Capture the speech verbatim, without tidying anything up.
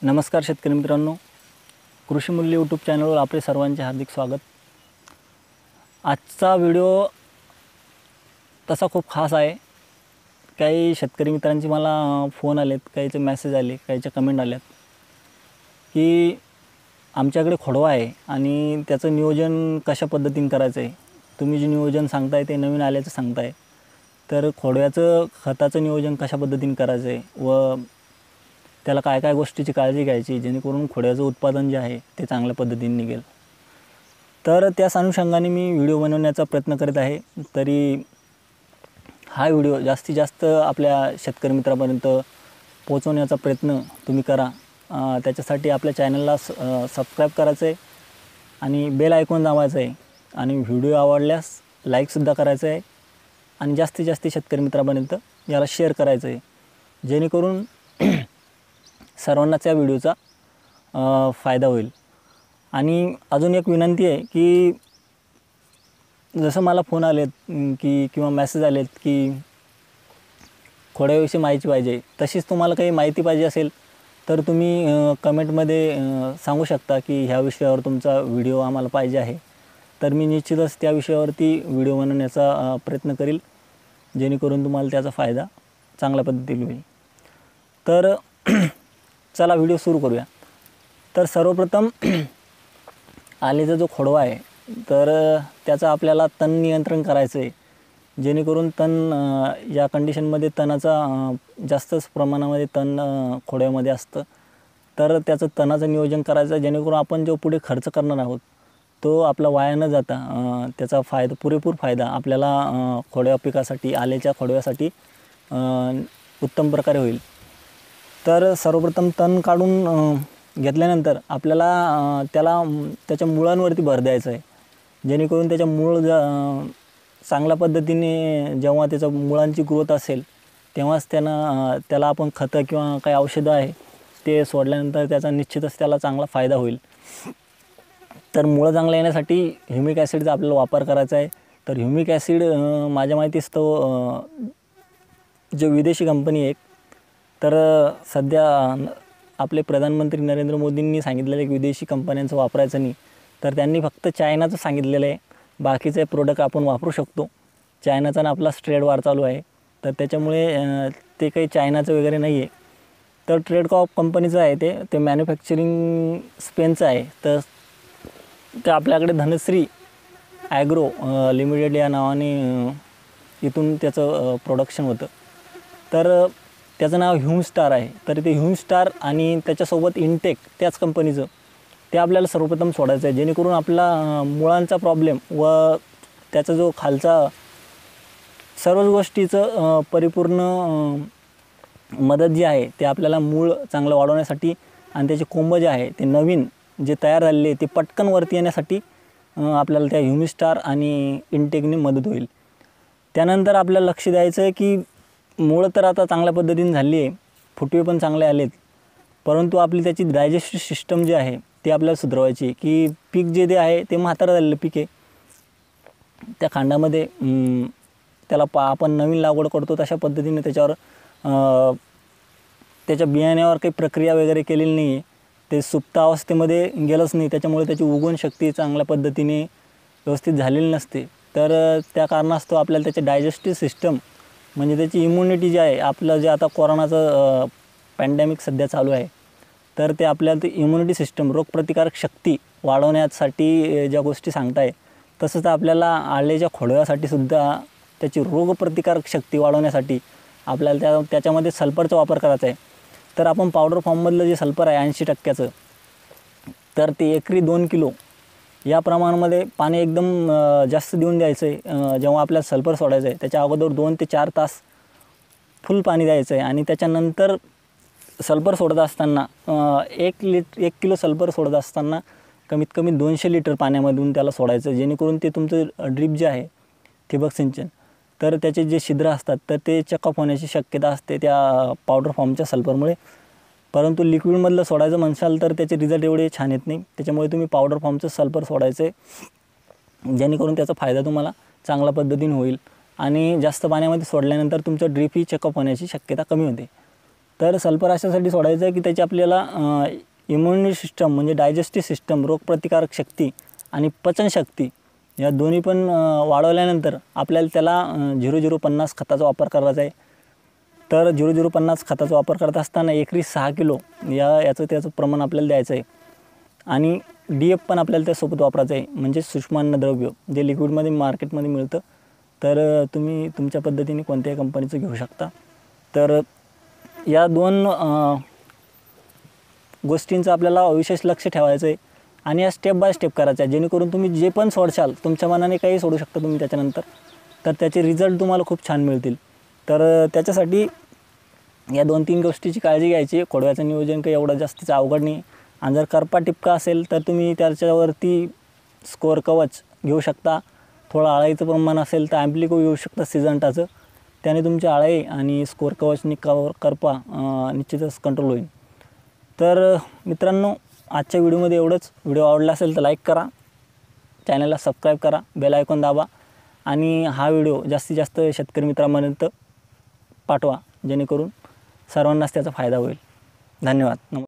नमस्कार शेतकरी मित्रांनो, कृषी मूल्य यूट्यूब चॅनलवर आपले सर्वांचे हार्दिक स्वागत। आजचा व्हिडिओ तसा खूप खास आहे। काही शेतकरी मित्रांची मला फोन आलेत, काहीचे मेसेज आले, काहीचे कमेंट आल्यात की आमच्याकडे खोडवा आहे आणि त्याचं नियोजन कशा पद्धतीने करायचं आहे। तुम्ही जे नियोजन सांगताय ते नवीन आल्याचं सांगताय, तर खोडव्याचं खताचं नियोजन कशा पद्धतीने करायचं आहे व त्याला काय काय गोष्टीची काळजी घ्यायची जेणेकरून खोड्याचं उत्पादन जे आहे ते चांगल्या पद्धतीने निघेल। तर त्याच अनुषंगाने मी व्हिडिओ बनवण्याचा प्रयत्न करत आहे। तरी हा व्हिडिओ जास्तीत जास्त आपल्या शेतकरी मित्रांपर्यंत पोहोचवण्याचा प्रयत्न तुम्ही करा। त्याच्यासाठी आपल्या चॅनलला सबस्क्राईब करायचं आहे आणि बेल आयकॉन दाबायचं आहे आणि व्हिडिओ आवडल्यास लाईकसुद्धा करायचं आहे आणि जास्तीत जास्त शेतकरी मित्रांपर्यंत याला शेअर करायचं आहे, जेणेकरून सर्वांनाच या व्हिडिओचा फायदा होईल। आणि अजून एक विनंती आहे की जसं मला फोन आलेत की किंवा मेसेज आलेत की खोड्याविषयी माहिती पाहिजे, तशीच तुम्हाला काही माहिती पाहिजे असेल तर तुम्ही कमेंटमध्ये सांगू शकता की ह्या विषयावर तुमचा व्हिडिओ आम्हाला पाहिजे आहे। तर मी निश्चितच त्या विषयावरती व्हिडिओ बनवण्याचा प्रयत्न करील, जेणेकरून तुम्हाला त्याचा फायदा चांगल्या पद्धतीने होईल। तर चला व्हिडिओ सुरू करूया। तर सर्वप्रथम आलेचा जो खोडवा आहे तर त्याचं आपल्याला तण नियंत्रण करायचं आहे, जेणेकरून तण या कंडिशनमध्ये तणाचा जास्तच प्रमाणामध्ये तण खोडव्यामध्ये असतं। तर त्याचं तणाचं नियोजन करायचं, जेणेकरून आपण जो पुढे खर्च करणार आहोत तो आपला वाया न जाता त्याचा फायदा पुरेपूर फायदा आपल्याला खोडव्या पिकासाठी आलेच्या खोडव्यासाठी उत्तम प्रकारे होईल। तर सर्वप्रथम तण काढून घेतल्यानंतर आपल्याला त्याला त्याच्या मुळांवरती भर द्यायचं आहे, जेणेकरून त्याच्या मूळ चांगल्या पद्धतीने जेव्हा त्याच्या मुळांची ग्रोथ असेल तेव्हाच त्यानं त्याला आपण खतं किंवा काही औषधं आहे ते सोडल्यानंतर त्याचा निश्चितच त्याला चांगला फायदा होईल। तर मुळं चांगलं येण्यासाठी ह्युमिक ॲसिडचा आपल्याला वापर करायचा आहे। तर ह्युमिक ॲसिड माझ्या माहितीस तो जो विदेशी कंपनी आहे, तर सध्या आपले प्रधानमंत्री नरेंद्र मोदींनी सांगितलेलं की विदेशी कंपन्यांचं वापरायचं नाही, तर त्यांनी फक्त चायनाचं सांगितलेलं आहे। बाकीचे प्रोडक्ट आपण वापरू शकतो। चायनाचा ना आपला ट्रेड वार चालू आहे, तर त्याच्यामुळे ते काही चायनाचं वगैरे नाही आहे। तर ट्रेडकॉप कंपनीचं आहे ते ते मॅन्युफॅक्चरिंग स्पेनचं आहे। तर ते आपल्याकडे धनश्री ॲग्रो लिमिटेड या नावाने इथून त्याचं प्रोडक्शन होतं। तर त्याचं नाव ह्युमस्टार आहे। तर ते ह्युमस्टार आणि त्याच्यासोबत इंटेक त्याच कंपनीचं ते आपल्याला सर्वप्रथम सोडायचं आहे, जेणेकरून आपला मुळांचा प्रॉब्लेम व त्याचा जो खालचा सर्वच गोष्टीचं परिपूर्ण मदत जी आहे ते आपल्याला मूळ चांगलं वाढवण्यासाठी आणि त्याचे कोंब जे आहे ते नवीन जे तयार झालेले ते पटकन वरती येण्यासाठी आपल्याला त्या ह्युमस्टार आणि इंटेकने मदत होईल। त्यानंतर आपल्याला लक्ष द्यायचं आहे की मुळं तर आता चांगल्या पद्धतीने झाली आहे, फुटवे पण चांगले आलेत, परंतु आपली त्याची डायजेस्टिव्ह सिस्टम जी आहे ते आपल्याला सुधारवायची आहे की पीक जे ते आहे ते म्हातारं झालेलं पीक आहे। त्या खांडामध्ये त्याला पा आपण नवीन लागवड करतो तशा पद्धतीने त्याच्यावर त्याच्या बियाण्यावर काही प्रक्रिया वगैरे केलेली नाही आहे, ते सुप्त अवस्थेमध्ये गेलंच नाही, त्याच्यामुळे त्याची उगवण शक्ती चांगल्या पद्धतीने व्यवस्थित झालेली नसते। तर त्या कारणास्तव आपल्याला त्याचे डायजेस्टिव्ह सिस्टम म्हणजे त्याची इम्युनिटी जी आहे, आपलं जे आता कोरोनाचं पॅन्डेमिक सध्या चालू आहे, तर ते आपल्याला ते इम्युनिटी सिस्टम रोगप्रतिकारक शक्ती वाढवण्यासाठी ज्या गोष्टी सांगताय, तसंच आपल्याला आलेच्या खोडव्यासाठी सुद्धा त्याची रोगप्रतिकारक शक्ती वाढवण्यासाठी आपल्याला त्या त्याच्यामध्ये सल्फरचा वापर करायचा आहे। तर आपण पावडर फॉर्ममधलं जे सल्फर आहे ऐंशी टक्क्याचं, तर ते एकरी दोन किलो या प्रमाणामध्ये पाणी एकदम जास्त देऊन द्यायचं आहे। जेव्हा आपल्याला सल्फर सोडायचं आहे त्याच्या अगोदर दोन ते चार तास फुल पाणी द्यायचं आहे आणि त्याच्यानंतर सल्फर सोडत असताना एक लिट एक किलो सल्फर सोडत असताना कमीत कमी दोनशे लिटर पाण्यामधून त्याला सोडायचं, जेणेकरून ते तुमचं ड्रीप जे आहे ठिबक सिंचन, तर त्याचे जे छिद्र असतात तर ते चेकअप होण्याची शक्यता असते त्या पावडर फॉर्मच्या सल्फरमुळे। परंतु लिक्विडमधलं सोडायचं म्हणसाल तर त्याचे रिझल्ट एवढे छान येत नाही, त्याच्यामुळे तुम्ही पावडर फॉर्मचं सल्फर सोडायचं आहे, जेणेकरून त्याचा फायदा तुम्हाला चांगल्या पद्धतीने होईल आणि जास्त पाण्यामध्ये सोडल्यानंतर तुमचं ड्रीप ही चेकअप होण्याची शक्यता कमी होते। तर सल्फर अशासाठी सोडायचं आहे की त्याची आपल्याला इम्युनिटी सिस्टम म्हणजे डायजेस्टिव्ह सिस्टम, रोगप्रतिकारक शक्ती आणि पचनशक्ती या दोन्ही पण वाढवल्यानंतर आपल्याला त्याला झिरो झिरो पन्नास खताचा वापर करायचा आहे. तर झिरो झिरो पन्नास खताचा वापर करत असताना एकरी सहा किलो या याचं त्याचं प्रमाण आपल्याला द्यायचं आहे. आणि डी एफ पण आपल्याला त्यासोबत वापरायचं आहे, म्हणजे सूक्ष्म अन्नद्रव्य जे लिक्विडमध्ये मार्केटमध्ये मिळतं. तर तुम्ही तुमच्या पद्धतीने कोणत्याही कंपनीचं घेऊ शकता. तर या दोन गोष्टींचं आपल्याला विशेष लक्ष ठेवायचं आहे आणि या स्टेप बाय स्टेप करायचं आहे, जेणेकरून तुम्ही जे पण सोडशाल तुमच्या मनाने काही सोडू शकता तुम्ही त्याच्यानंतर, तर त्याचे रिझल्ट तुम्हाला खूप छान मिळतील. तर त्याच्यासाठी या दोन तीन गोष्टीची काळजी घ्यायची. खोडव्याचं नियोजन काही एवढं जास्तीचं अवघड नाही. आणि जर करपा टिपका असेल तर तुम्ही त्याच्यावरती स्कोअर कवच घेऊ शकता. थोडं आळाईचं प्रमाण असेल तर ॲम्प्लिको घेऊ शकता सिजंटाचं. त्याने तुमची आळाई आणि स्कोअर कवचनी कवर करपा निश्चितच कंट्रोल होईल. तर मित्रांनो, आजच्या व्हिडिओमध्ये एवढंच. व्हिडिओ आवडला असेल तर लाईक करा, चॅनलला सबस्क्राईब करा, बेल आयकॉन दाबा आणि हा व्हिडिओ जास्तीत जास्त शेतकरी मित्रांपर्यंत पाठवा, जेणेकरून सर्वांनाच त्याचा फायदा होईल. धन्यवाद.